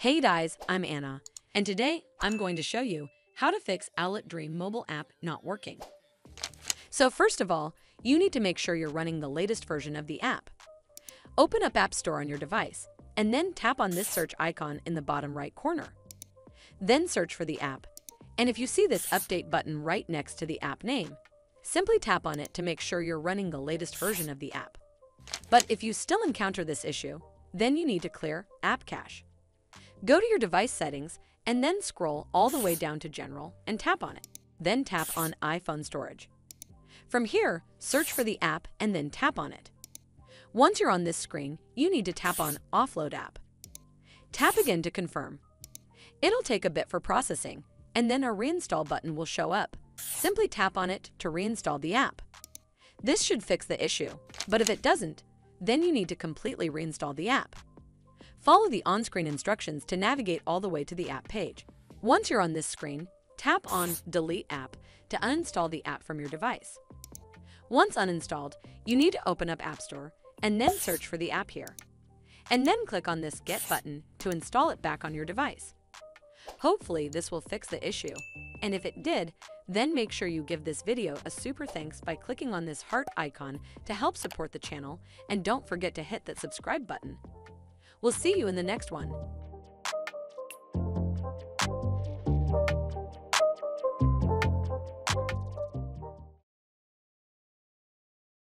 Hey guys, I'm Anna, and today I'm going to show you how to fix Owlet Dream mobile app not working. So first of all, you need to make sure you're running the latest version of the app. Open up App Store on your device, and then tap on this search icon in the bottom right corner. Then search for the app, and if you see this update button right next to the app name, simply tap on it to make sure you're running the latest version of the app. But if you still encounter this issue, then you need to clear App Cache. Go to your device settings and then scroll all the way down to General and tap on it. Then tap on iPhone Storage. From here, search for the app and then tap on it. Once you're on this screen, you need to tap on Offload App. Tap again to confirm. It'll take a bit for processing, and then a Reinstall button will show up. Simply tap on it to reinstall the app. This should fix the issue, but if it doesn't, then you need to completely reinstall the app. Follow the on-screen instructions to navigate all the way to the app page. Once you're on this screen, tap on Delete App to uninstall the app from your device. Once uninstalled, you need to open up App Store and then search for the app here. And then click on this Get button to install it back on your device. Hopefully this will fix the issue, and if it did, then make sure you give this video a super thanks by clicking on this heart icon to help support the channel, and don't forget to hit that subscribe button. We'll see you in the next one.